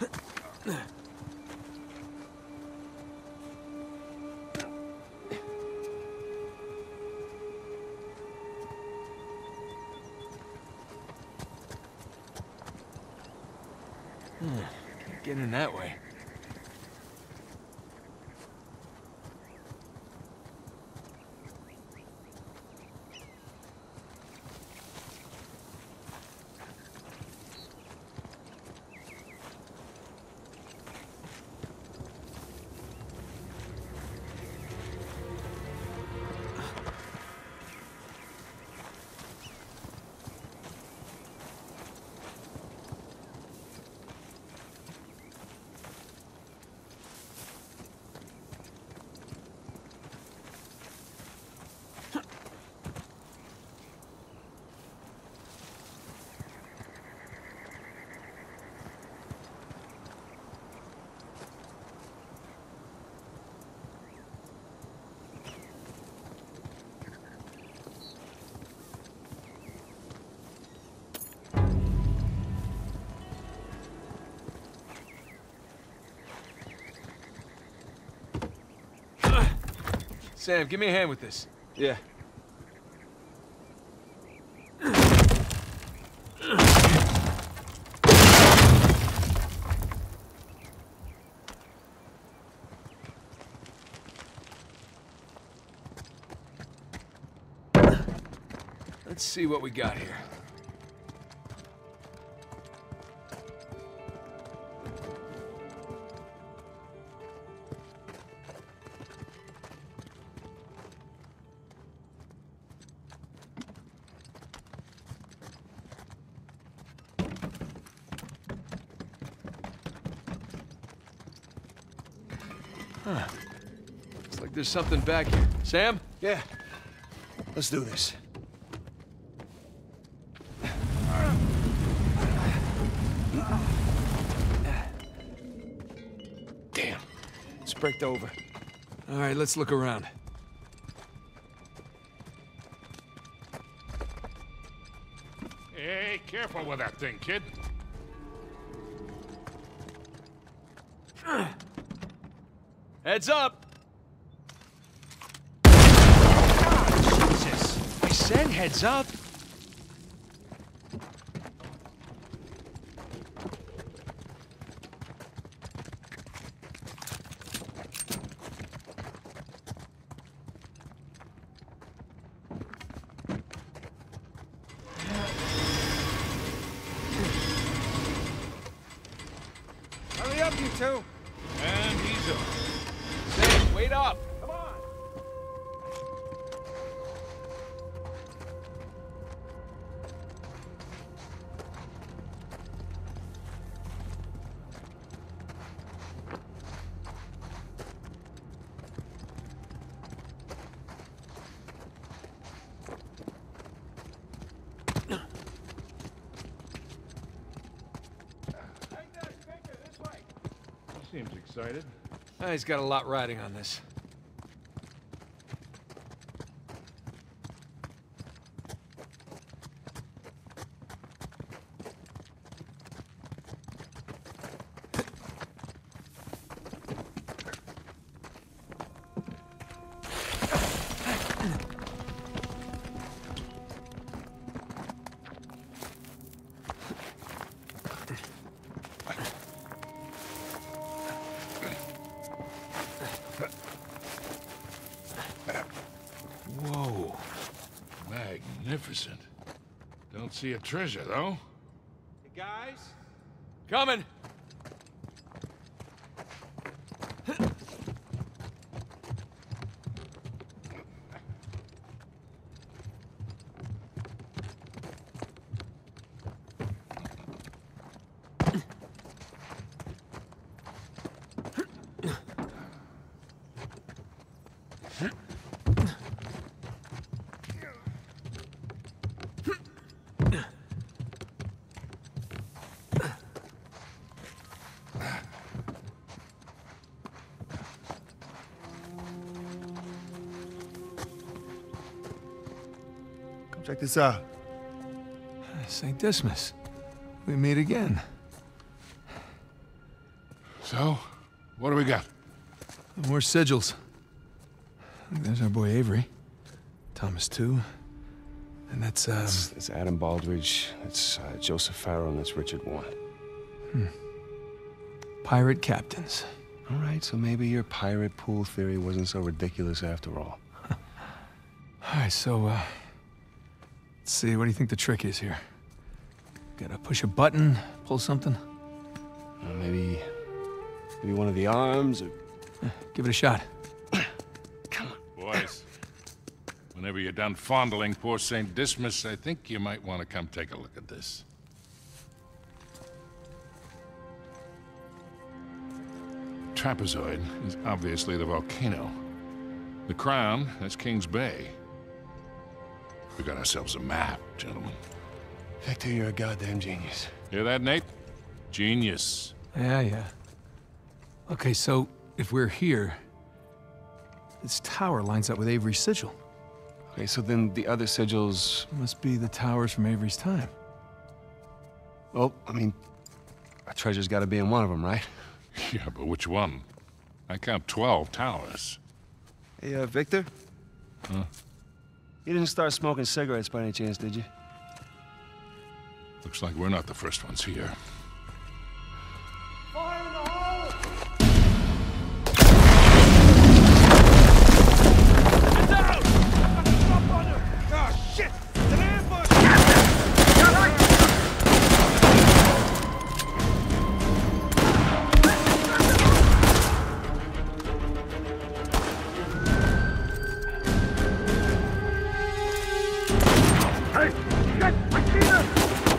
Can't get in that way. Sam, give me a hand with this. Yeah. Let's see what we got here. Huh. Looks like there's something back here. Sam? Yeah. Let's do this. Damn. It's braked over. All right, let's look around. Hey, careful with that thing, kid. Heads up! Jesus! I said heads up! Hurry up, you two! And he's up. Sam, wait up! Come on! He seems excited. He's got a lot riding on this. Whoa. Magnificent. Don't see a treasure, though. Hey, guys? Coming! Check this out. St. Dismas. We meet again. So, what do we got? More sigils. There's our boy Avery. Thomas, too. And that's, It's Adam Baldridge, that's Joseph Farrow, and that's Richard Warren. pirate captains. All right, so maybe your pirate pool theory wasn't so ridiculous after all. All right, so, let's see, what do you think the trick is here? Gotta push a button, pull something? Maybe one of the arms, or... Give it a shot. Boys, whenever you're done fondling poor St. Dismas, I think you might want to come take a look at this. Trapezoid is obviously the volcano. The crown, that's King's Bay. We got ourselves a map, gentlemen. Victor, you're a goddamn genius. Hear that, Nate? Genius. Yeah. Okay, so, if we're here, this tower lines up with Avery's sigil. Okay, so then the other sigils... Must be the towers from Avery's time. Well, I mean, our treasure's gotta be in one of them, right? Yeah, but which one? I count 12 towers. Hey, Victor? Huh? You didn't start smoking cigarettes by any chance, did you? Looks like we're not the first ones here. Fire in the hole! Get down! Stop on her! Oh, shit! It's an ambush! Hey! Shit! I see them!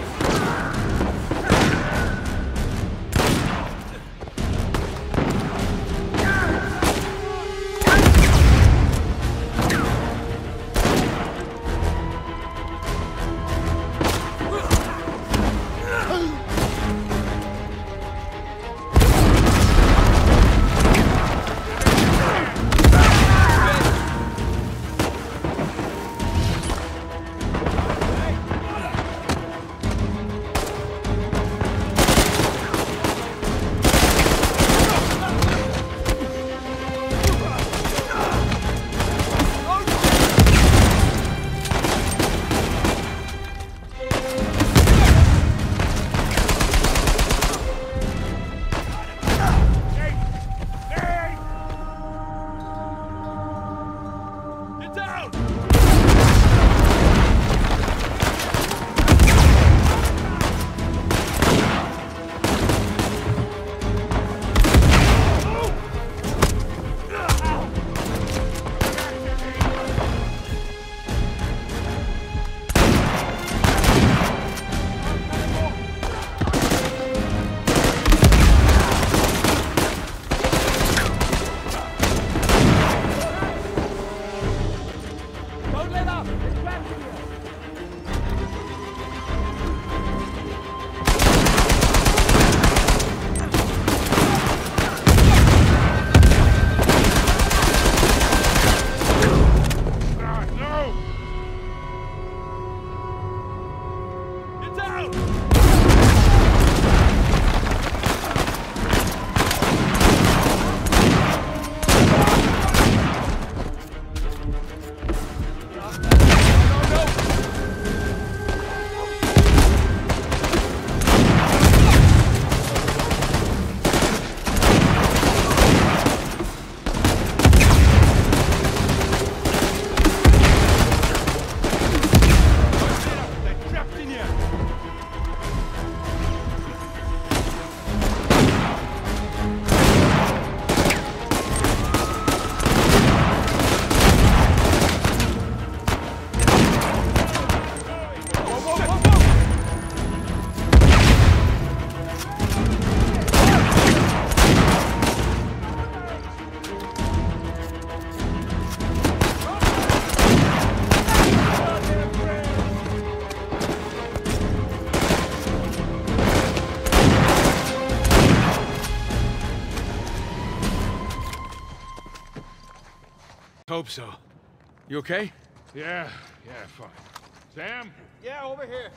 Hope so. You okay? Yeah, fine. Sam? Yeah, over here.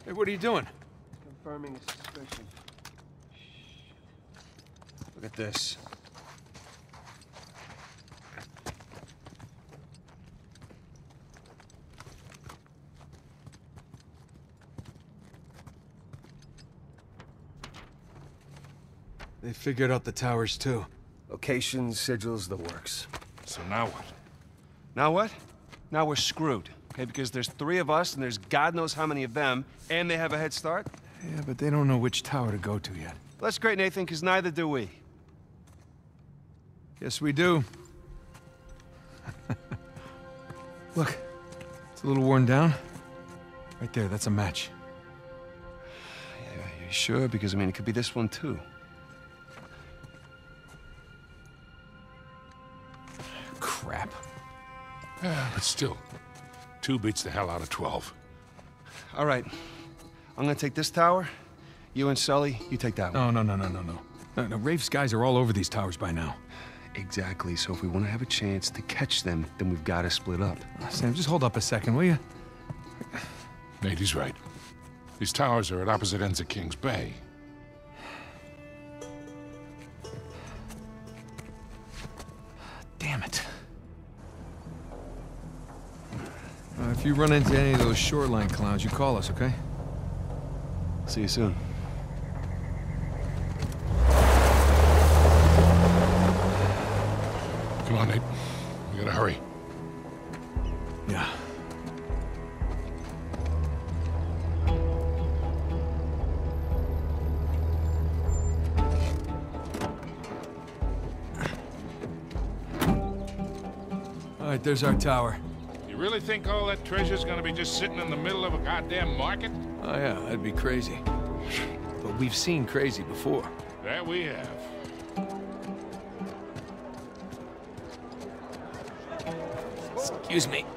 Hey, what are you doing? Confirming a suspicion. Look at this. They figured out the towers, too. Locations, sigils, the works. So now what? Now what? Now we're screwed, okay? Because there's 3 of us, and there's God knows how many of them, and they have a head start. Yeah, but they don't know which tower to go to yet. That's great, Nathan, because neither do we. Yes, we do. Look, it's a little worn down. Right there, that's a match. Yeah, you sure? Because, I mean, it could be this one, too. Crap. But still, 2 beats the hell out of 12. All right. I'm gonna take this tower. You and Sully, you take that one. No, Rafe's guys are all over these towers by now. Exactly. So if we want to have a chance to catch them, then we've got to split up. Sam, just hold up a second, will you? Nate, he's right. These towers are at opposite ends of King's Bay. Damn it. If you run into any of those shoreline clowns, you call us, okay? See you soon. Come on, Nate. We gotta hurry. Yeah. All right, there's our tower. You really think all that treasure's gonna be just sitting in the middle of a goddamn market? Oh yeah, that'd be crazy. But we've seen crazy before. That we have. Excuse me.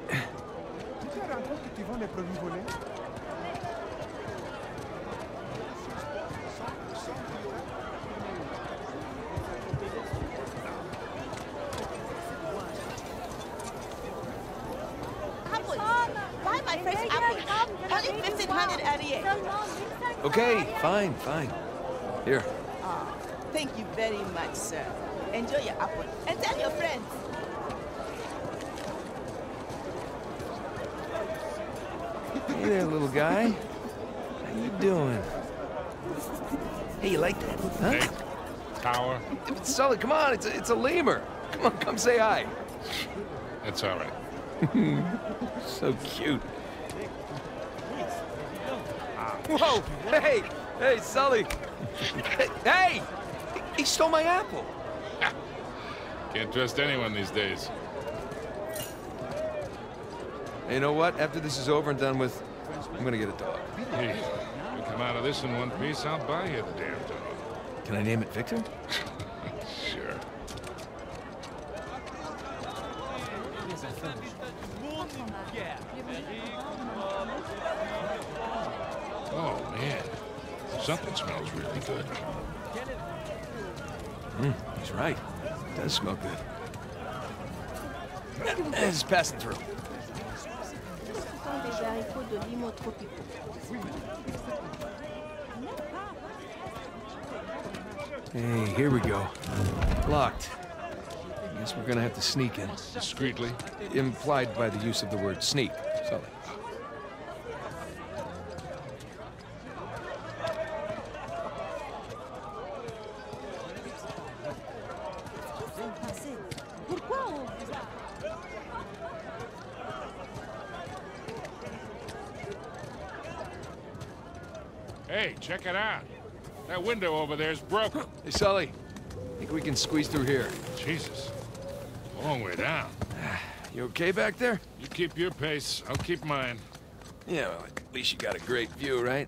Buy my fresh apple. Only 1,500 REA. Okay, fine. Here. Thank you very much, sir. Enjoy your apple. And tell your friends. Hey there, little guy. How you doing? Hey, you like that? Huh? Nate, tower. Sully, come on, it's a lemur. Come on, come say hi. That's all right. So cute. Whoa! Hey, Sully! Hey! He stole my apple! Can't trust anyone these days. You know what? After this is over and done with, I'm gonna get a dog. Hey, you come out of this in one piece, I'll buy you the damn dog. Can I name it Victor? Sure. Oh, man. Something smells really good. He's right. It does smell good. It's passing through. Hey, here we go. Locked. Guess we're gonna have to sneak in. Discreetly. Implied by the use of the word sneak, Sully. Hey, check it out. That window over there's broken. Hey, Sully. Think we can squeeze through here. Jesus. Long way down. You okay back there? You keep your pace, I'll keep mine. Yeah, well, at least you got a great view, right?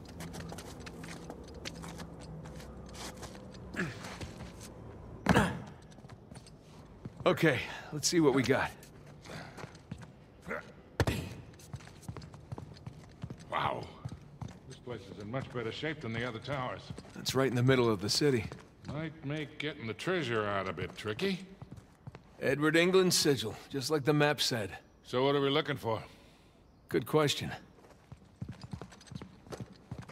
Okay, let's see what we got. Wow. This place is in much better shape than the other towers. That's right in the middle of the city. Might make getting the treasure out a bit tricky. Edward England's sigil, just like the map said. So what are we looking for? Good question.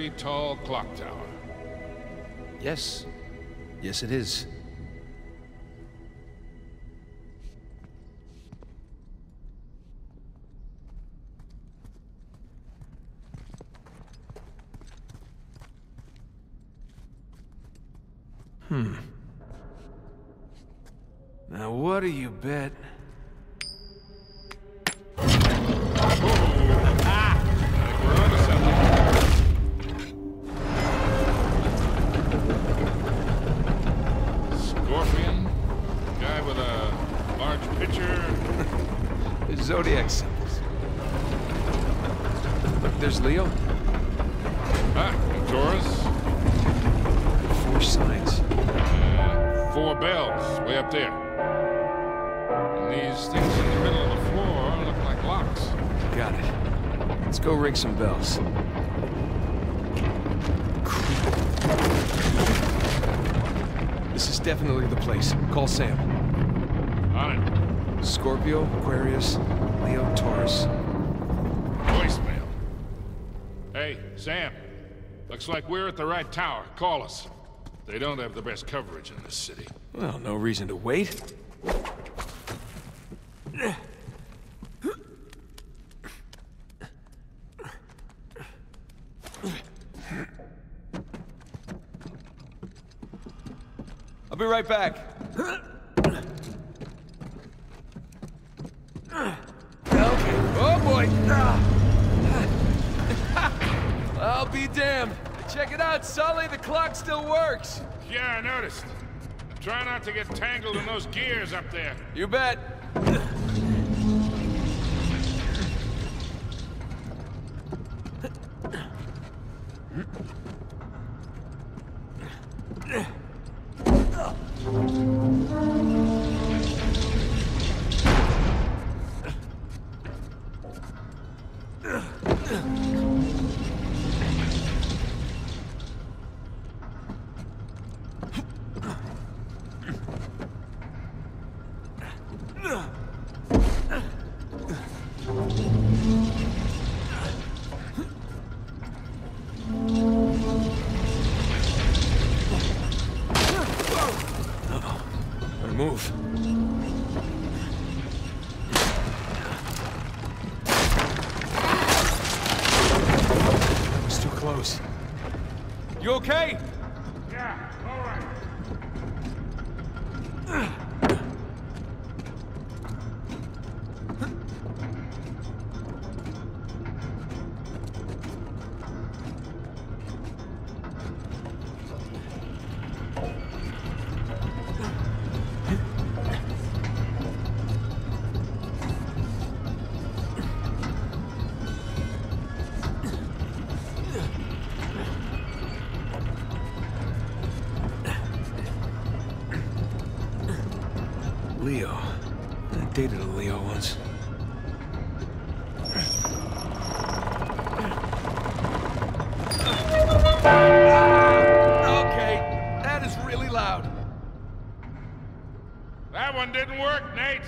very tall clock tower. Yes. Yes, it is. Now what do you bet? Scorpion? Guy with a large pitcher? Zodiac symbols. Look, there's Leo. Ah, Taurus. 4 signs. 4 bells, way up there. And these things in the middle of the floor look like locks. Got it. Let's go ring some bells. This is definitely the place. Call Sam. On it. Scorpio, Aquarius, Leo, Taurus. Voicemail. Hey, Sam. Looks like we're at the right tower. Call us. They don't have the best coverage in this city. Well, no reason to wait. I'll be right back. Okay. Oh boy. I'll be damned. Check it out, Sully. The clock still works. Yeah, I noticed. Try not to get tangled in those gears up there. You bet. Move. It's too close. You okay? Yeah, all right. Leo. I dated a Leo once. Okay, that is really loud. That one didn't work, Nate.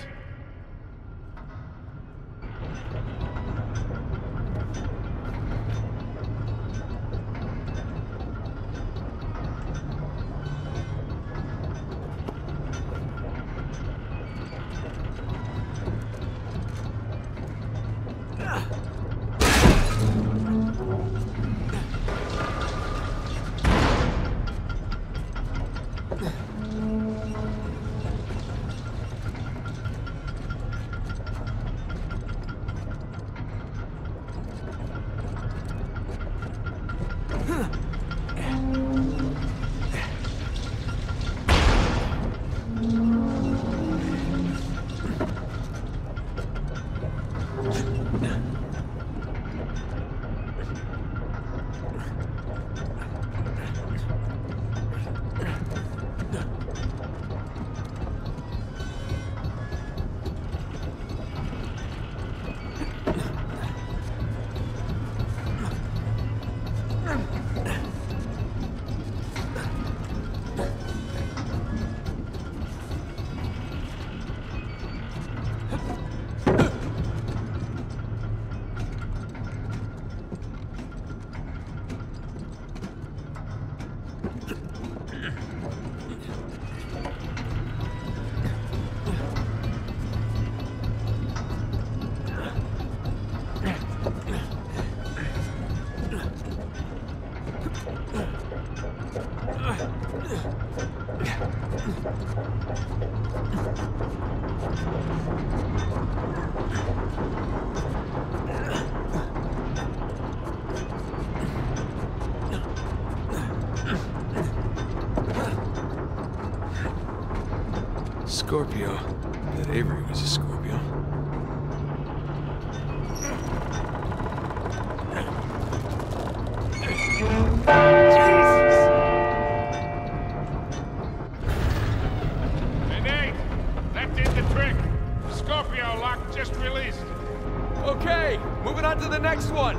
Scorpio. That Avery was a Scorpio. Hey, Nate! That did the trick. The Scorpio lock just released. Okay, moving on to the next one.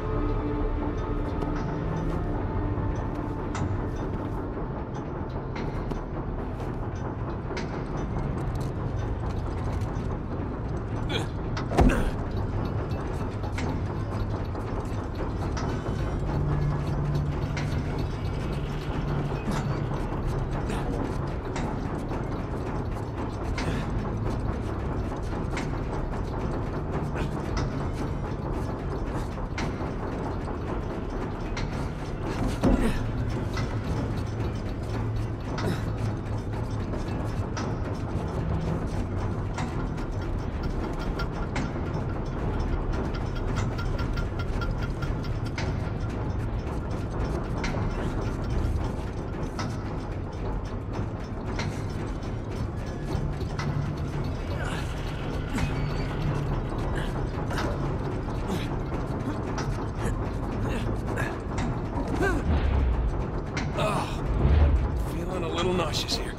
Feeling a little nauseous here.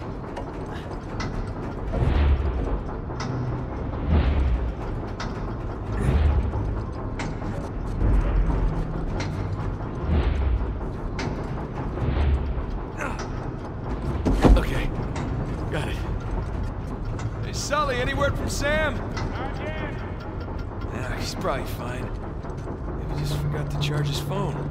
Okay, got it. Hey, Sully, any word from Sam? Not yet. Yeah, he's probably fine. Maybe just forgot to charge his phone.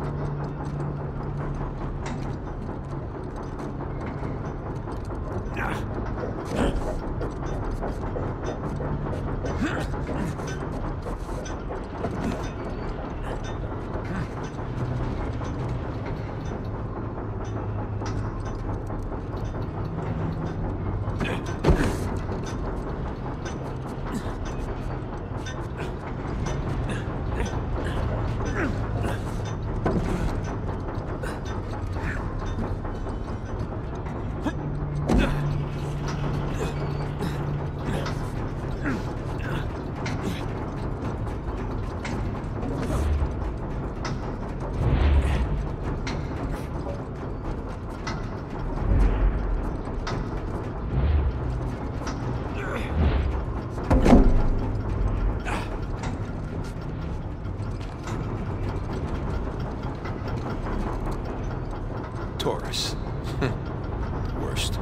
Taurus. Worst.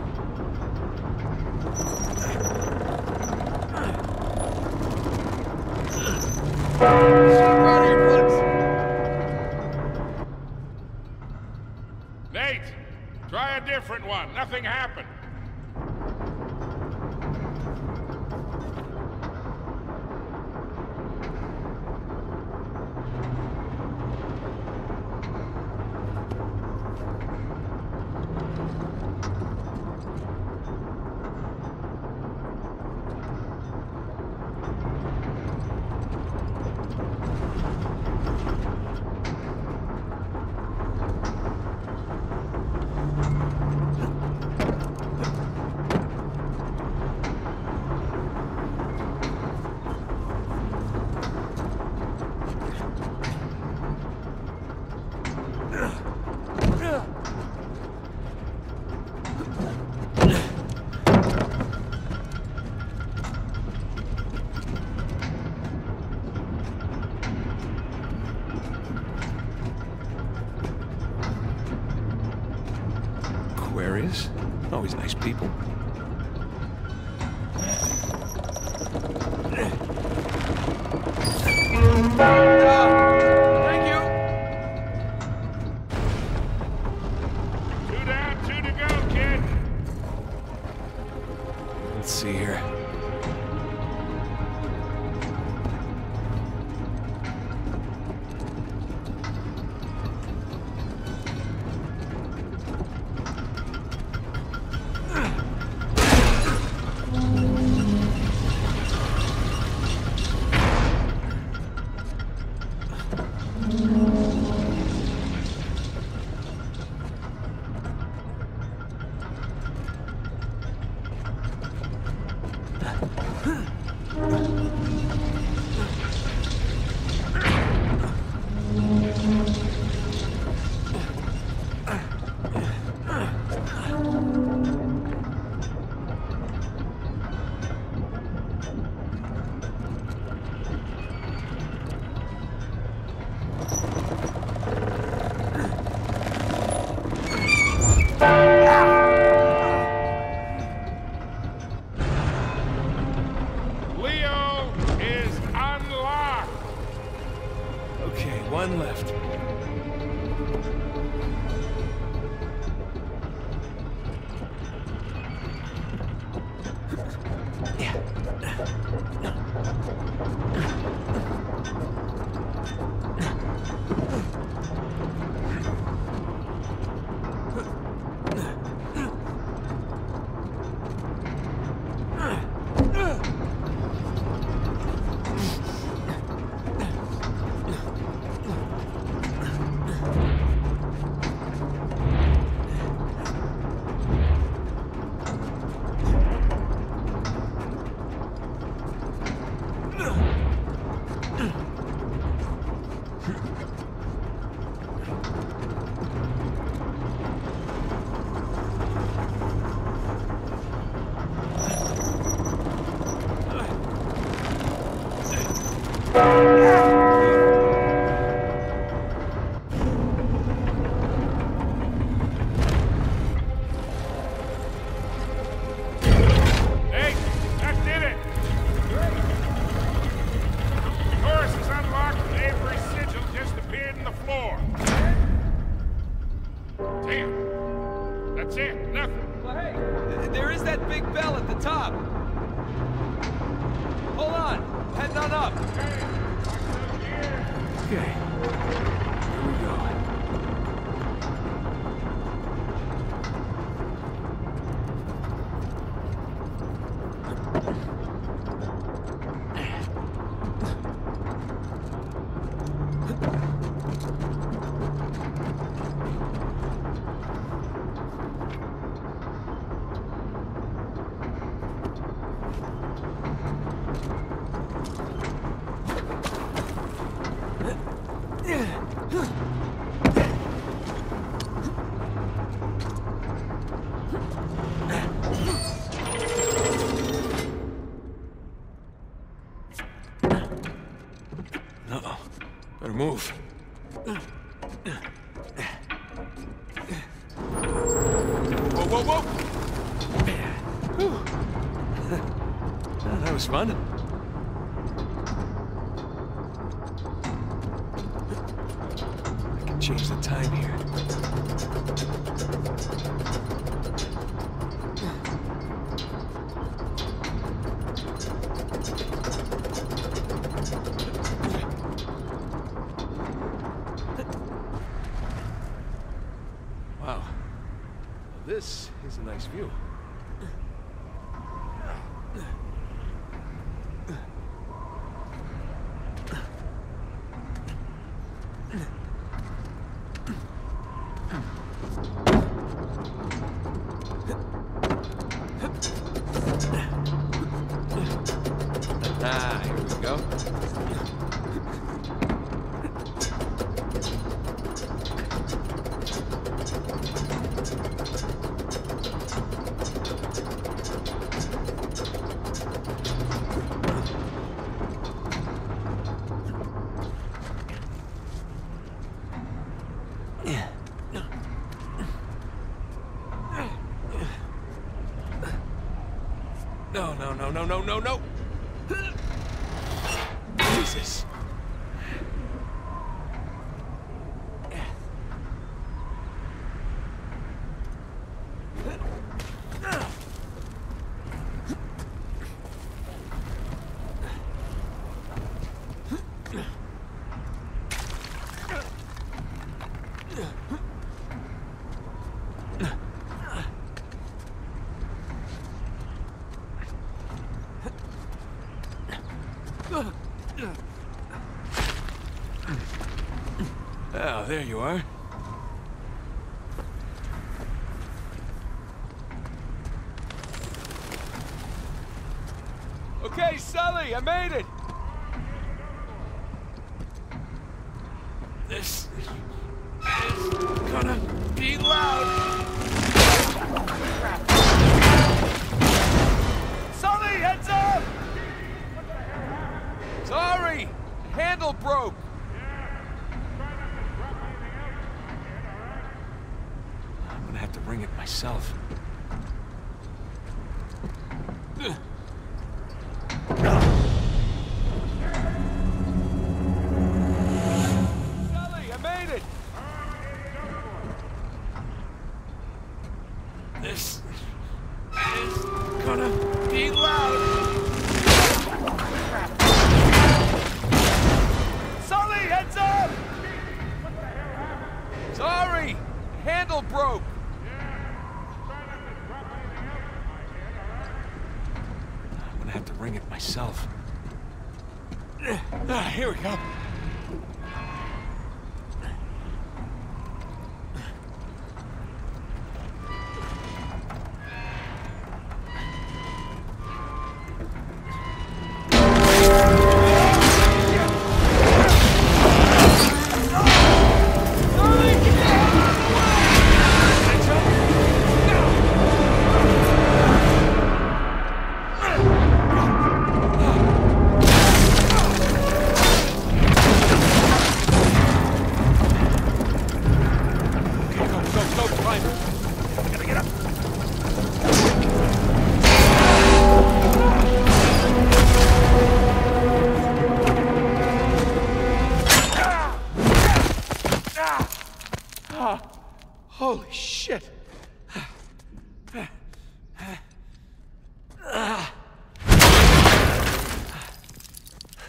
Nate! Try a different one. Nothing happened. Aquarius? Always nice people. Thank you. 2 down, 2 to go, kid. Let's see here. That's it. Nothing. Well, hey, there is that big bell at the top. Hold on. Heading on up. Okay. Here we go. Uh-oh. Better move. Whoa, whoa, whoa! That was fun. I can change the time here. Wow. This is a nice view. Ah, here we go. No, no, no, no, no, no, no! Jesus! Oh, there you are. Okay, Sully, I made it. This is gonna be loud. Sully, heads up! Sorry, handle broke. I'm gonna have to ring it myself. Sully, I made it. This is gonna be loud. Sully, heads up! Sorry, handle broke. I'm gonna have to ring it myself. Ah, here we go.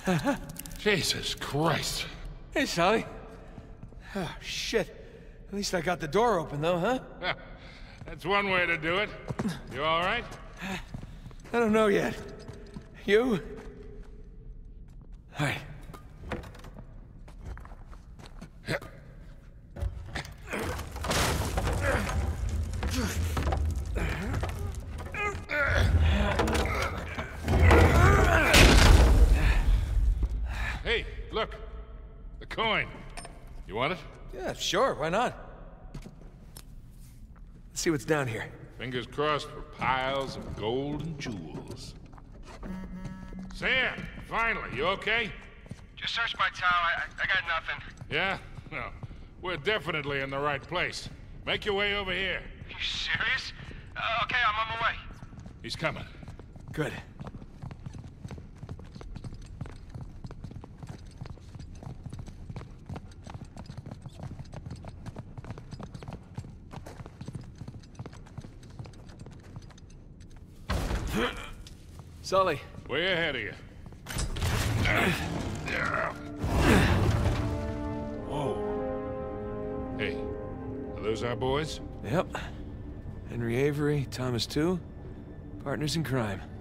Jesus Christ. Hey, Sully. Oh, shit. At least I got the door open, though, huh? That's one way to do it. You all right? I don't know yet. You? All right. Hey, look. The coin. You want it? Yeah, sure, why not? Let's see what's down here. Fingers crossed for piles of gold and jewels. Sam, finally, you okay? Just searched my tower. I got nothing. Yeah? Well, we're definitely in the right place. Make your way over here. You serious? Okay, I'm on my way. He's coming. Good. Sully. Way ahead of you. Whoa. Hey, are those our boys? Yep. Henry Avery, Thomas too. Partners in crime.